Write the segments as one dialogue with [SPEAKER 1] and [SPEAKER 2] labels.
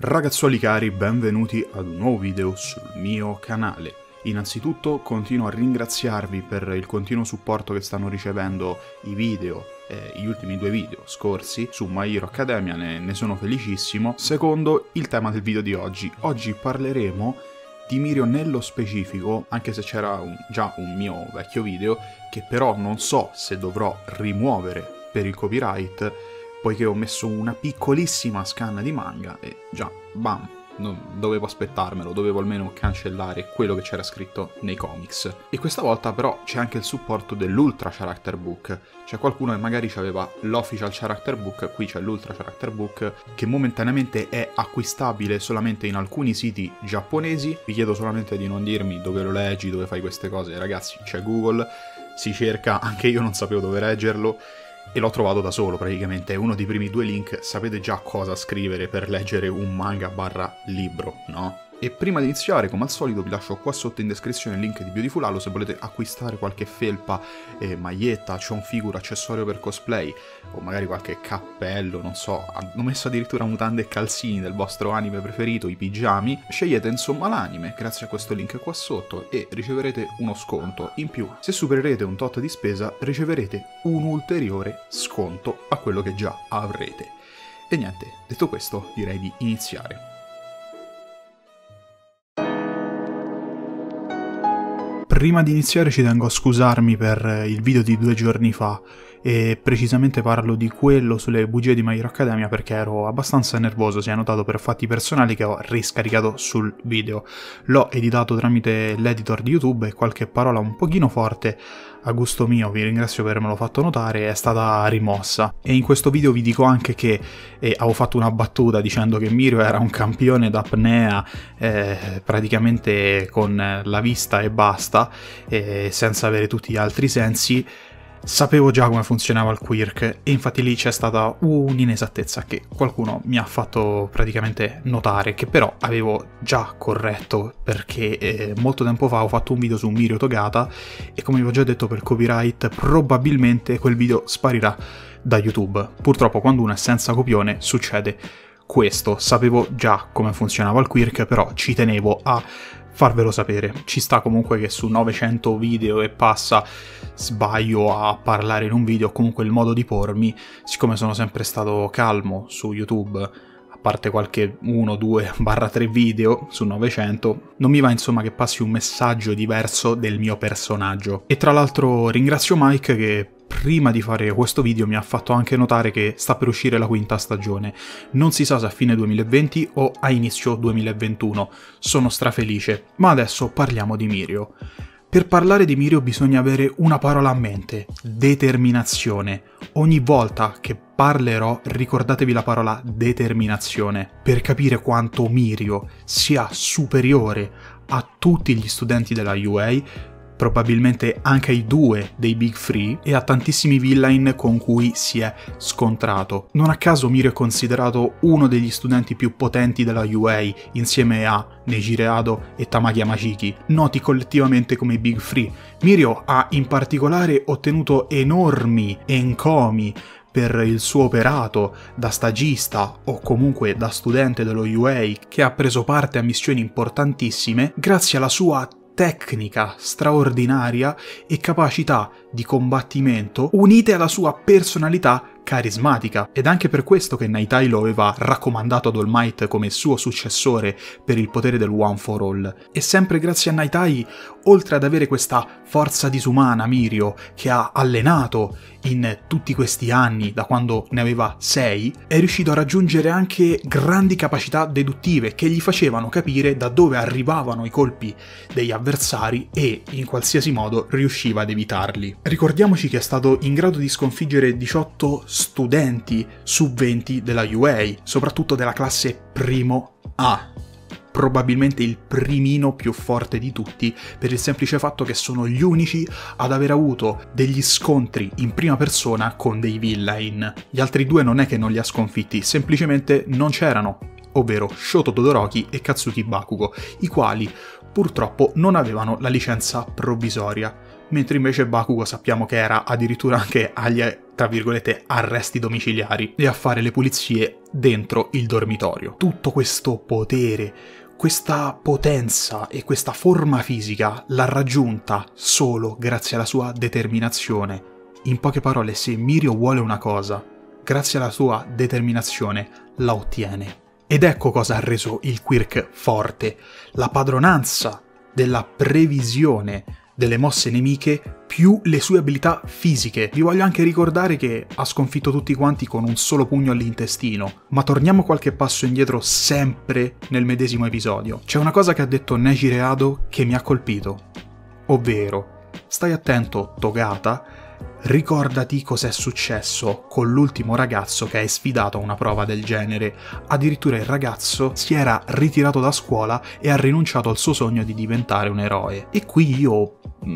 [SPEAKER 1] Ragazzuoli cari, benvenuti ad un nuovo video sul mio canale. Innanzitutto continuo a ringraziarvi per il continuo supporto che stanno ricevendo i video, gli ultimi due video scorsi su My Hero Academia, ne sono felicissimo. Secondo, il tema del video di oggi. Oggi parleremo di Mirio nello specifico, anche se c'era già un mio vecchio video, che però non so se dovrò rimuovere per il copyright, poiché ho messo una piccolissima scanna di manga e già, bam, dovevo aspettarmelo, dovevo almeno cancellare quello che c'era scritto nei comics. E questa volta però c'è anche il supporto dell'Ultra Character Book. C'è qualcuno che magari aveva l'Official Character Book, qui c'è l'Ultra Character Book, che momentaneamente è acquistabile solamente in alcuni siti giapponesi. Vi chiedo solamente di non dirmi dove lo leggi, dove fai queste cose, ragazzi, c'è Google, si cerca, anche io non sapevo dove leggerlo, e l'ho trovato da solo praticamente, è uno dei primi due link, sapete già cosa scrivere per leggere un manga barra libro, no? E prima di iniziare, come al solito, vi lascio qua sotto in descrizione il link di Beautiful Halo se volete acquistare qualche felpa, maglietta, action figure, accessorio per cosplay, o magari qualche cappello, non so, hanno messo addirittura mutande e calzini del vostro anime preferito, i pigiami. Scegliete insomma l'anime grazie a questo link qua sotto e riceverete uno sconto. In più, se supererete un tot di spesa, riceverete un ulteriore sconto a quello che già avrete. E niente, detto questo, direi di iniziare. Prima di iniziare ci tengo a scusarmi per il video di 2 giorni fa, e precisamente parlo di quello sulle bugie di My Hero Academia perché ero abbastanza nervoso, si è notato per fatti personali che ho riscaricato sul video. L'ho editato tramite l'editor di YouTube e qualche parola un pochino forte a gusto mio, vi ringrazio per avermelo fatto notare, è stata rimossa. E in questo video vi dico anche che avevo fatto una battuta dicendo che Mirio era un campione d'apnea praticamente con la vista e basta, senza avere tutti gli altri sensi. Sapevo già come funzionava il quirk e infatti lì c'è stata un'inesattezza che qualcuno mi ha fatto praticamente notare, che però avevo già corretto perché molto tempo fa ho fatto un video su Mirio Togata e, come vi ho già detto, per copyright probabilmente quel video sparirà da YouTube. Purtroppo quando uno è senza copione succede questo. Sapevo già come funzionava il quirk, però ci tenevo a farvelo sapere. Ci sta comunque che su 900 video e passa sbaglio a parlare in un video, comunque il modo di pormi, siccome sono sempre stato calmo su YouTube, a parte qualche 1, 2, 3 video su 900, non mi va insomma che passi un messaggio diverso del mio personaggio. E tra l'altro ringrazio Mike che prima di fare questo video mi ha fatto anche notare che sta per uscire la 5ª stagione. Non si sa se a fine 2020 o a inizio 2021. Sono strafelice. Ma adesso parliamo di Mirio. Per parlare di Mirio bisogna avere una parola a mente: determinazione. Ogni volta che parlerò ricordatevi la parola determinazione, per capire quanto Mirio sia superiore a tutti gli studenti della UA, probabilmente anche ai 2 dei Big Three e a tantissimi villain con cui si è scontrato. Non a caso Mirio è considerato uno degli studenti più potenti della UA insieme a Neji Hado e Tamaki Yamashiki, noti collettivamente come i Big Three. Mirio ha in particolare ottenuto enormi encomi per il suo operato da stagista o comunque da studente dello UA che ha preso parte a missioni importantissime grazie alla sua tecnica straordinaria e capacità di combattimento unite alla sua personalità carismatica, ed anche per questo che Nighteye lo aveva raccomandato ad All Might come suo successore per il potere del One for All. E sempre grazie a Nighteye, oltre ad avere questa forza disumana, Mirio, che ha allenato in tutti questi anni, da quando ne aveva 6, è riuscito a raggiungere anche grandi capacità deduttive che gli facevano capire da dove arrivavano i colpi degli avversari e in qualsiasi modo riusciva ad evitarli. Ricordiamoci che è stato in grado di sconfiggere 18 studenti su 20 della UA, soprattutto della classe primo A. Probabilmente il primino più forte di tutti, per il semplice fatto che sono gli unici ad aver avuto degli scontri in prima persona con dei villain. Gli altri 2 non è che non li ha sconfitti, semplicemente non c'erano, ovvero Shoto Todoroki e Katsuki Bakugo, i quali purtroppo non avevano la licenza provvisoria. mentre invece Bakugo sappiamo che era addirittura anche agli, tra virgolette, arresti domiciliari e a fare le pulizie dentro il dormitorio. Tutto questo potere, questa potenza e questa forma fisica l'ha raggiunta solo grazie alla sua determinazione. In poche parole, se Mirio vuole una cosa, grazie alla sua determinazione la ottiene. Ed ecco cosa ha reso il quirk forte: la padronanza della previsione delle mosse nemiche più le sue abilità fisiche. Vi voglio anche ricordare che ha sconfitto tutti quanti con un solo pugno all'intestino. Ma torniamo qualche passo indietro sempre nel medesimo episodio. C'è una cosa che ha detto Neji Reado che mi ha colpito, ovvero: stai attento, Togata, ricordati cos'è successo con l'ultimo ragazzo che hai sfidato a una prova del genere. Addirittura il ragazzo si era ritirato da scuola e ha rinunciato al suo sogno di diventare un eroe. E qui io,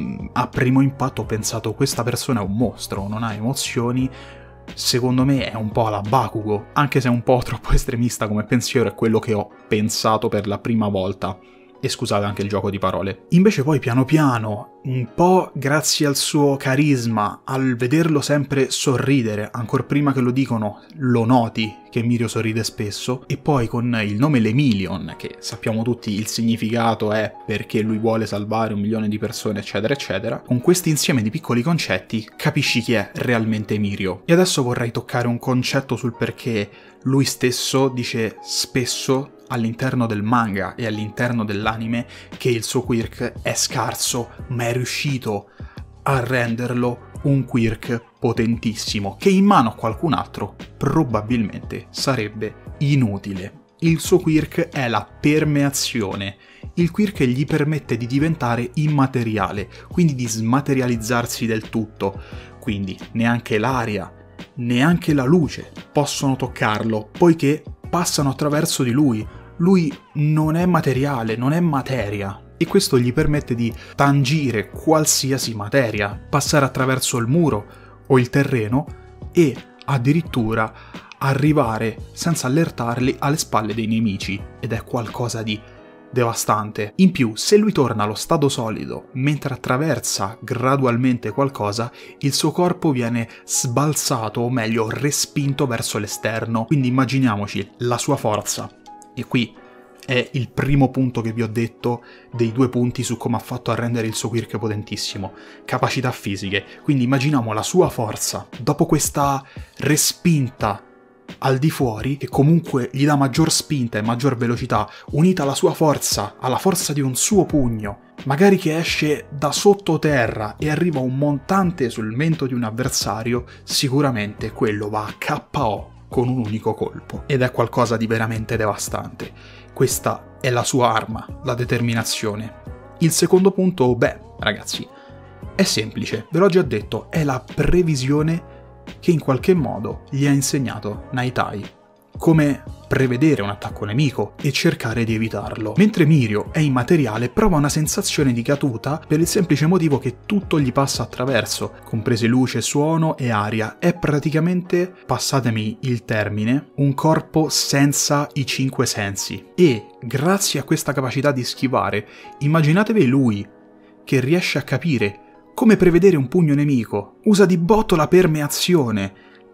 [SPEAKER 1] a primo impatto, ho pensato: questa persona è un mostro, non ha emozioni. Secondo me è un po' alla Bakugo, anche se è un po' troppo estremista come pensiero, è quello che ho pensato per la prima volta. E scusate anche il gioco di parole. Invece poi piano piano, un po' grazie al suo carisma, al vederlo sempre sorridere, ancor prima che lo dicono lo noti che Mirio sorride spesso, e poi con il nome Lemillion, che sappiamo tutti il significato è perché lui vuole salvare 1 milione di persone, eccetera eccetera, con questo insieme di piccoli concetti capisci chi è realmente Mirio. E adesso vorrei toccare un concetto sul perché lui stesso dice spesso all'interno del manga e all'interno dell'anime che il suo quirk è scarso, ma è riuscito a renderlo un quirk potentissimo, che in mano a qualcun altro probabilmente sarebbe inutile. Il suo quirk è la permeazione, il quirk gli permette di diventare immateriale, quindi di smaterializzarsi del tutto, quindi neanche l'aria, neanche la luce possono toccarlo, poiché passano attraverso di lui. Lui non è materiale, non è materia, e questo gli permette di tangire qualsiasi materia, passare attraverso il muro o il terreno e addirittura arrivare senza allertarli alle spalle dei nemici, ed è qualcosa di devastante. In più, se lui torna allo stato solido mentre attraversa gradualmente qualcosa, il suo corpo viene sbalzato, o meglio respinto verso l'esterno. Quindi immaginiamoci la sua forza, e qui è il primo punto che vi ho detto dei 2 punti su come ha fatto a rendere il suo quirk potentissimo: capacità fisiche. Quindi immaginiamo la sua forza dopo questa respinta al di fuori, che comunque gli dà maggior spinta e maggior velocità, unita alla sua forza, alla forza di un suo pugno, magari che esce da sottoterra e arriva un montante sul mento di un avversario, sicuramente quello va a KO con un unico colpo. Ed è qualcosa di veramente devastante. Questa è la sua arma, la determinazione. Il secondo punto, ragazzi, è semplice, ve l'ho già detto, è la previsione che in qualche modo gli ha insegnato Naitai. Come prevedere un attacco nemico e cercare di evitarlo. Mentre Mirio è immateriale, prova una sensazione di caduta per il semplice motivo che tutto gli passa attraverso, comprese luce, suono e aria. È praticamente, passatemi il termine, un corpo senza i 5 sensi. E grazie a questa capacità di schivare, immaginatevi lui che riesce a capire come prevedere un pugno nemico, usa di botto la permeazione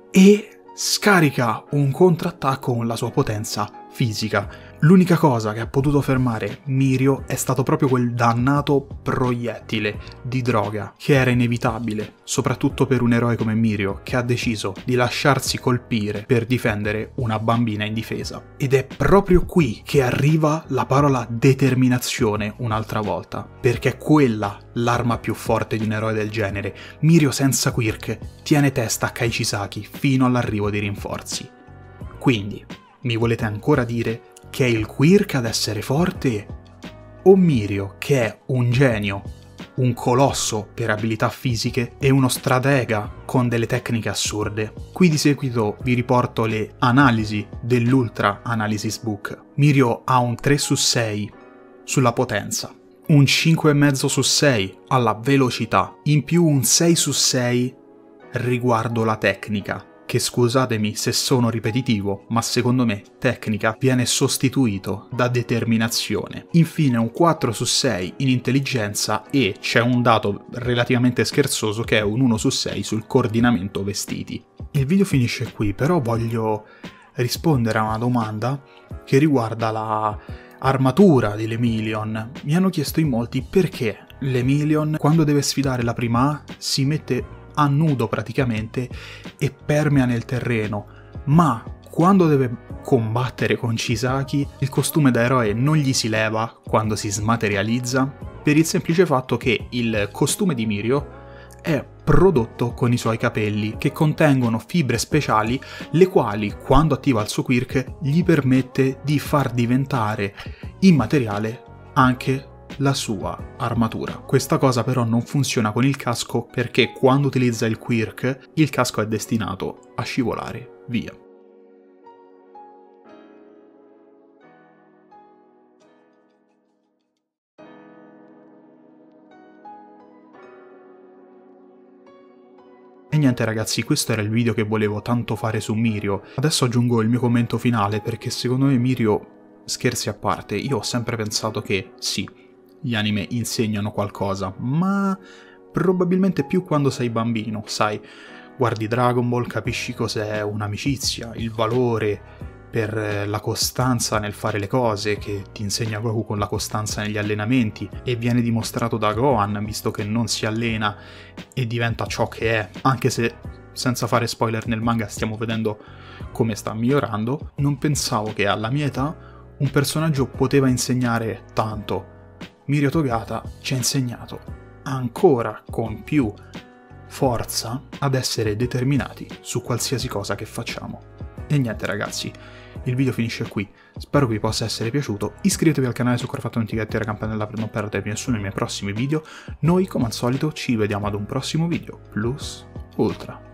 [SPEAKER 1] e scarica un contrattacco con la sua potenza fisica. L'unica cosa che ha potuto fermare Mirio è stato proprio quel dannato proiettile di droga, che era inevitabile, soprattutto per un eroe come Mirio, che ha deciso di lasciarsi colpire per difendere una bambina indifesa. Ed è proprio qui che arriva la parola determinazione un'altra volta, perché è quella l'arma più forte di un eroe del genere. Mirio senza quirk tiene testa a Kaichisaki fino all'arrivo dei rinforzi. Quindi, mi volete ancora dire che è il quirk ad essere forte? O Mirio, che è un genio, un colosso per abilità fisiche e uno stratega con delle tecniche assurde? Qui di seguito vi riporto le analisi dell'Ultra Analysis Book. Mirio ha un 3 su 6 sulla potenza, un 5,5 su 6 alla velocità, in più un 6 su 6 riguardo la tecnica, che, scusatemi se sono ripetitivo, ma secondo me tecnica viene sostituito da determinazione. Infine un 4 su 6 in intelligenza e c'è un dato relativamente scherzoso che è un 1 su 6 sul coordinamento vestiti. Il video finisce qui, però voglio rispondere a una domanda che riguarda la armatura di l'Emilion. Mi hanno chiesto in molti perché l'Emilion, quando deve sfidare la prima A, si mette a nudo praticamente e permea nel terreno, ma quando deve combattere con Chisaki il costume da eroe non gli si leva quando si smaterializza, per il semplice fatto che il costume di Mirio è prodotto con i suoi capelli, che contengono fibre speciali, le quali, quando attiva il suo quirk, gli permette di far diventare immateriale anche la sua armatura. Questa cosa però non funziona con il casco, perché quando utilizza il quirk, il casco è destinato a scivolare via. E niente ragazzi, questo era il video che volevo tanto fare su Mirio. Adesso aggiungo il mio commento finale, perché secondo me Mirio, scherzi a parte, io ho sempre pensato che sì, gli anime insegnano qualcosa, ma probabilmente più quando sei bambino, sai, guardi Dragon Ball, capisci cos'è un'amicizia, il valore per la costanza nel fare le cose che ti insegna Goku con la costanza negli allenamenti, e viene dimostrato da Gohan, visto che non si allena e diventa ciò che è, anche se senza fare spoiler nel manga stiamo vedendo come sta migliorando. Non pensavo che alla mia età un personaggio poteva insegnare tanto. Mirio Togata ci ha insegnato ancora con più forza ad essere determinati su qualsiasi cosa che facciamo. E niente ragazzi, il video finisce qui, spero che vi possa essere piaciuto, iscrivetevi al canale se ancora fatto notificati e la campanella per non perdervi nessuno dei miei prossimi video. Noi come al solito ci vediamo ad un prossimo video, Plus Ultra.